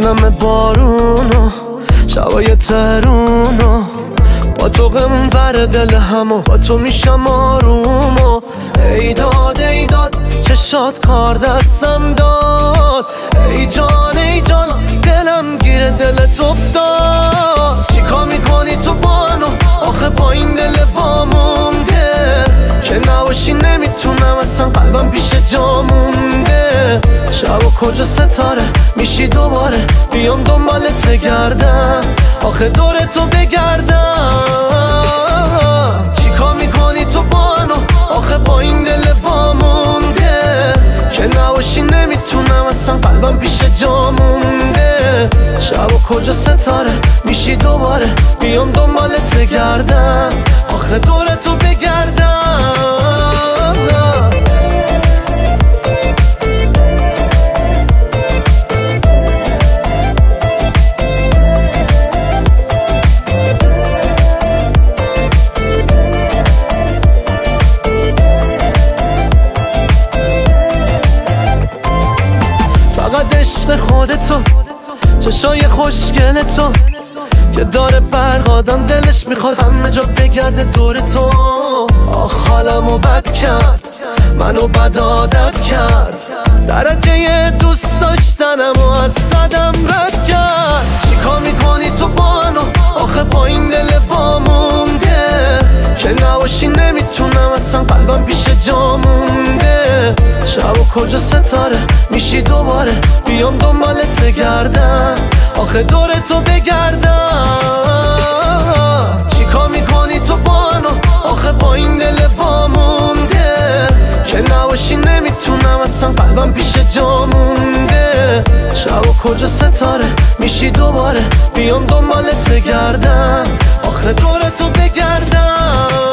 همه بارونو شبای ترونو با تو غمون ور دل همو با تو میشم آرومو ای داد چشات کار دستم داد ای جان دلم گیره دلت افتاد چیکار میکنی تو بانو آخه با این دل وامونده که نباشی نمیتونم اصلا قلبم پیش جا مونده شب و کجا ستاره میشی دوباره بیام دنبالت بگردم آخه دور تو بگردم چیکار میکنی تو بانو آخه با این دل وامونده که نباشی نمیتونم اصلا قلبم پیش جا مونده شب و کجا ستاره میشی دوباره بیام دنبالت بگردم آخه دور تو بگردم فقط عشق خودتو چشای خوشگل تو که داره برق آدم دلش میخواد همه جا بگرده دور تو آخ حالمو بد کرد منو بد عادت کرد درجه دوست داشتنمو از صدم رد کرد چیکار میکنی تو بانو آخه با این دل وامونده که نباشی نمیتونم اصلا قلبم پیش جا مونده شب و کجا ستاره میشی دوباره بیام دنبالت بگردم آخه دور تو بگردم چیکار میکنی تو بانو آخه با این دل وامونده که نباشی نمیتونم اصلا قلبم پیش جا مونده شب و کجا ستاره میشی دوباره بیام دنبالت بگردم آخه دور تو بگردم